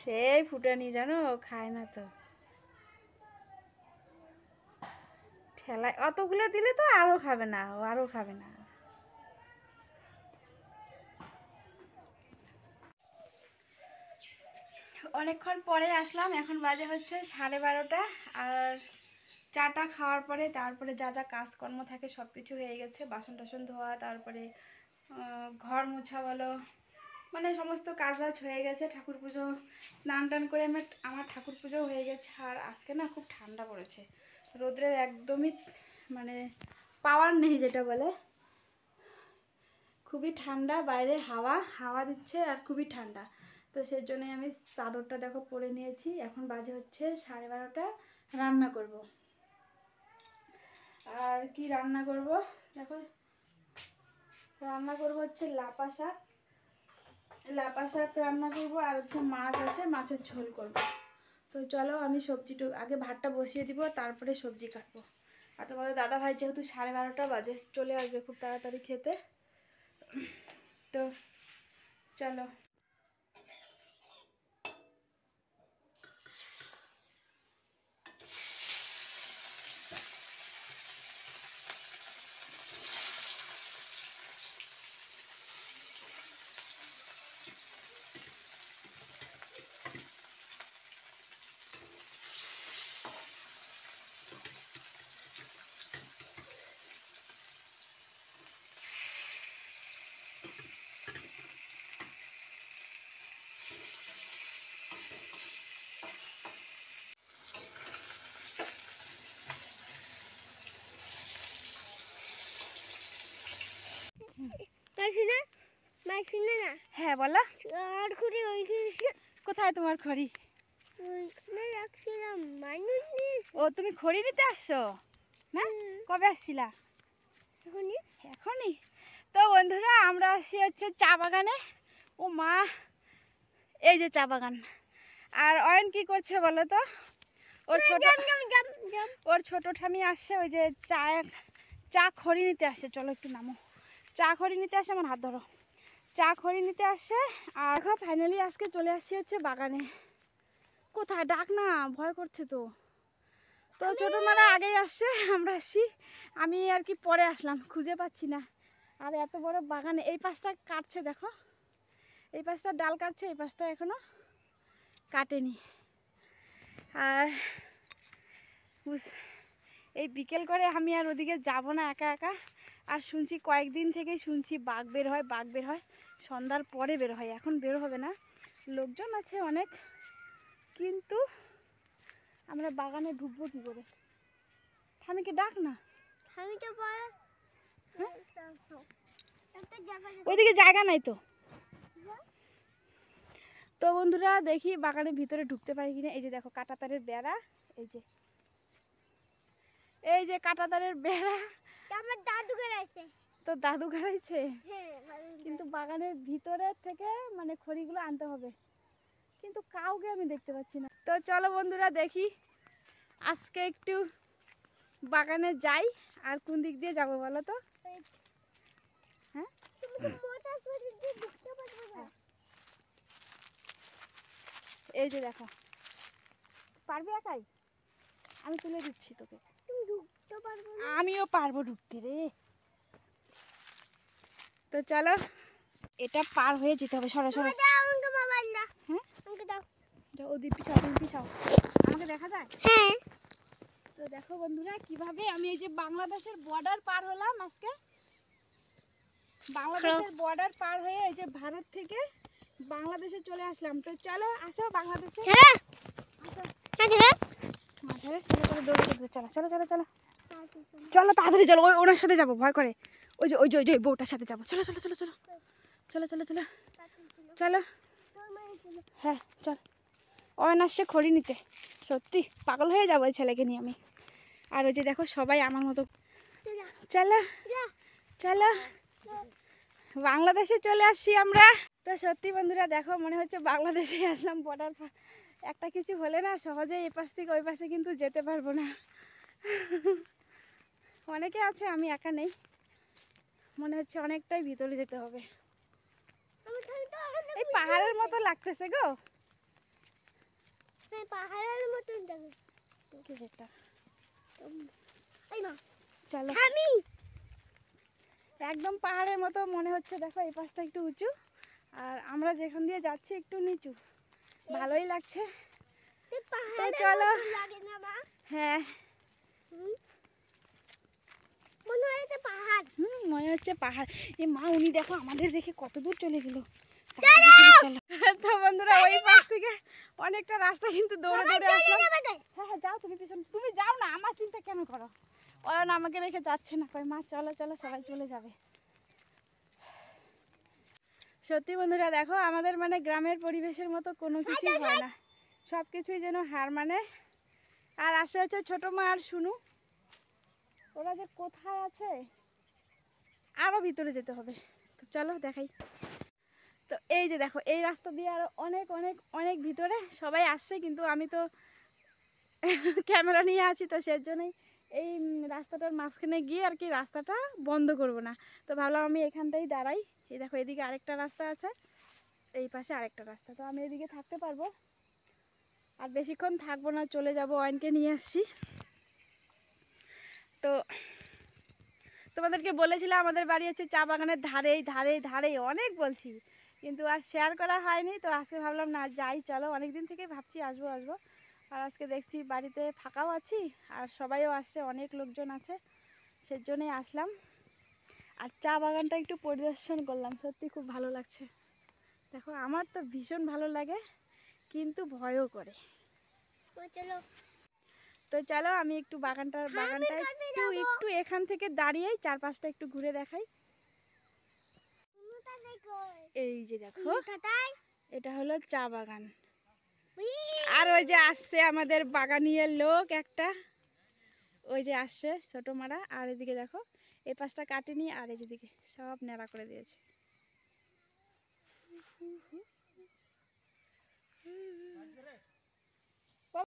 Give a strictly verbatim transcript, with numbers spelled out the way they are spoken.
সেই ফুটানি জানো, খায় না তো। ঠেলায় অতগুলো দিলে তো আরো খাবে না, ও আরো খাবে না। অনেকক্ষণ পরে আসলাম, এখন বাজে হচ্ছে সাড়ে বারোটা। আর চাটা খাওয়ার পরে তারপরে যা যা কাজকর্ম থাকে সব কিছু হয়ে গেছে। বাসন টাসন ধোয়া, তারপরে ঘর মোছা বলো, মানে সমস্ত কাজ বাজ হয়ে গেছে। ঠাকুর পুজো স্নান টান করে আমার আমার ঠাকুর পুজো হয়ে গেছে। আর আজকে না খুব ঠান্ডা পড়েছে, রোদ্রের একদমই মানে পাওয়ার নেই যেটা বলে। খুবই ঠান্ডা, বাইরে হাওয়া হাওয়া দিচ্ছে আর খুবই ঠান্ডা। তো সেই জন্যই আমি চাদরটা দেখো পরে নিয়েছি। এখন বাজে হচ্ছে সাড়ে বারোটা। রান্না করব। আর কি রান্না করব দেখো, রান্না করব হচ্ছে লাপা শাক। লাপা শাক রান্না করব, আর হচ্ছে মাছ আছে, মাছের ঝোল করব। তো চলো আমি সবজিটা আগে ভাতটা বসিয়ে দিব, তারপরে সবজি কাটবো। আর তোমাদের দাদা ভাই যেহেতু সাড়ে বারোটা বাজে চলে আসবে খুব তাড়াতাড়ি খেতে, তো চলো। হ্যাঁ বলো। কোথায় তোমার খড়ি? ও তুমি খড়ি নিতে আসছো না? কবে আসছিলা? এখনই? তো বন্ধুরা আমরা আসছি হচ্ছে চা বাগানে। ও মা, এই যে চা বাগান। আর অয়ন কি করছে বলো তো? ওর ছোট ওর ছোট ঠামি আসছে, ওই যে চা চা খড়ি নিতে আসছে। চলো একটু নামো। চা খড়ি নিতে আসে, আমার হাত ধরো। চা খড়ি নিতে আসছে। আর দেখো ফাইনালি আজকে চলে আসছি হচ্ছে বাগানে। কোথায় ডাক না, ভয় করছে তো। তো ছোটো মারা আগেই আসছে, আমরা আসছি। আমি আর কি পরে আসলাম, খুঁজে পাচ্ছি না। আর এত বড় বাগানে এই পাশটা কাটছে দেখো, এই পাশটা ডাল কাটছে, এই পাশটা এখনো কাটেনি। আর এই বিকেল করে আমি আর ওদিকে যাব না একা একা। আর শুনছি কয়েকদিন থেকেই শুনছি বাঘ বের হয়, বাঘ বের হয়, সন্ধ্যার পরে বের হয়। এখন বের হবে না, লোকজন আছে অনেক, কিন্তু আমরা বাগানে ঢুকবো কি করে? ঠামিকে ডাক না। ওইদিকে জায়গা নাই তো। তো বন্ধুরা দেখি বাগানের ভিতরে ঢুকতে পারি কিনা। এই যে দেখো কাঁটাতারের বেড়া, এই যে এই যে কাঁটাতারের বেড়া। আমার দাদু গাড়াইছে। তো দাদু গাড়াইছে? কিন্তু বাগানের ভিতরে থেকে মানে খড়িগুলো আনতে হবে, কিন্তু কাউকে আমি দেখতে পাচ্ছি না। তো চলো বন্ধুরা দেখি আজকে একটু বাগানে যাই। আর কোন দিক দিয়ে যাবো বলো তো? হ্যাঁ, এই যে দেখো, পারবি একাই? আমি তুলে দিচ্ছি তোকে। আমিও পারবো ঢুকতে রে। তো চলো এটা পার হয়ে যেতে হবে। সরো সরো। হ্যাঁ ওদিক পিছাও, তুমি পিছাও, আমাকে দেখা যায়? হ্যাঁ। তো দেখো বন্ধুরা কিভাবে আমি এই যে বাংলাদেশের বর্ডার পার হলাম আজকে। বাংলাদেশের বর্ডার পার হয়ে এই যে ভারত থেকে বাংলাদেশে চলে আসলাম। তো চলো আসো বাংলাদেশে। হ্যাঁ চলো চলো চলো চলো চলো তাড়াতাড়ি চলো। ওই ওনার সাথে যাবো, ভয় করে। ওই যে ওই যে ওই যে বউটার সাথে যাবো। চলো চলো চলো চলো চলো চলো চলো চলো। হ্যাঁ চল। অয়ন আসছে খড়ি নিতে। সত্যি পাগল হয়ে যাবো এই ছেলেকে নিয়ে আমি। আর ওই যে দেখো সবাই আমার মতো। চলো চলো, বাংলাদেশে চলে আসছি আমরা। তো সত্যি বন্ধুরা দেখো মনে হচ্ছে বাংলাদেশে আসলাম। বর্ডার একটা কিছু হলে না সহজে এই পাশ থেকে ওই পাশে কিন্তু যেতে পারবো না। অনেকে আছে, আমি একা নেই। মনে হচ্ছে অনেকটাই ভিতরে যেতে হবে। এই পাহাড়ের মতো লাগতেছে গো। পাহাড়ের মতন দেখো কি যেটা এই মা চলো আমি একদম পাহাড়ের মতো মনে হচ্ছে। দেখো এই পাশটা একটু উঁচু আর আমরা যেখান দিয়ে যাচ্ছি একটু নিচু, ভালোই লাগছে। তো চলো লাগে না মা? হ্যাঁ মনে হয় এটা পাহাড়। হুম মনে হচ্ছে পাহাড়। এ মা উনি দেখো আমাদের দেখে কত দূর চলে গেল। চলো তো বন্ধুরা ওই পাশ থেকে অনেকটা রাস্তা কিন্তু দৌড়ে দৌড়ে আসলাম। হ্যাঁ হ্যাঁ যাও তুমি পিছন, তুমি যাও না, আমার চিন্তা কেন করো? অয়ন আমাকে রেখে যাচ্ছে না, কই মা চলো চলো সবাই চলে যাবে। সত্যি বন্ধুরা দেখো আমাদের মানে গ্রামের পরিবেশের মতো কোনো কিছুই হয় না, সব কিছুই যেন হার মানে। আর আসে হচ্ছে ছোটো মা আর শুনু, ওরা যে কোথায় আছে আরও ভিতরে যেতে হবে। তো চলো দেখাই। তো এই যে দেখো এই রাস্তা দিয়ে আরও অনেক অনেক অনেক ভিতরে সবাই আসছে, কিন্তু আমি তো ক্যামেরা নিয়ে আছি, তো সেই জন্যই এই রাস্তাটার মাঝখানে গিয়ে আর কি রাস্তাটা বন্ধ করব না। তো ভাবলাম আমি এখানটাই দাঁড়াই। এই দেখো এদিকে আরেকটা রাস্তা আছে, এই পাশে আরেকটা রাস্তা, তো আমি এদিকে থাকতে পারবো। আর বেশিক্ষণ থাকবো না, চলে যাব, অয়নকে নিয়ে আসছি। তো তোমাদেরকে বলেছিলাম আমাদের বাড়ি হচ্ছে চা বাগানের ধারেই ধারেই ধারেই অনেক বলছি, কিন্তু আর শেয়ার করা হয়নি। তো আজকে ভাবলাম না যাই, চলো অনেক দিন থেকে ভাবছি আসবো আসবো, আর আজকে দেখছি বাড়িতে ফাঁকাও আছি আর সবাইও আসছে, অনেক লোকজন আছে, সেজন্যই আসলাম। আর চা বাগানটা একটু পরিদর্শন করলাম, সত্যি খুব ভালো লাগছে। দেখো আমার তো ভীষণ ভালো লাগে, কিন্তু ভয়ও করে। চলো তো চলো আমি একটু বাগানটা বাগানটা একটু একটু এখান থেকে দাঁড়িয়েই চারপাশটা একটু ঘুরে দেখাই। এই যে দেখো এটা হলো চা বাগান, আর ওই যে আসছে আমাদের বাগানিয়ার লোক একটা, ওই যে আসছে ছোট মারা। আর এদিকে দেখো এই পাশটা কাটেনি, আর এই যেদিকে সব ন্যাড়া করে দিয়েছে।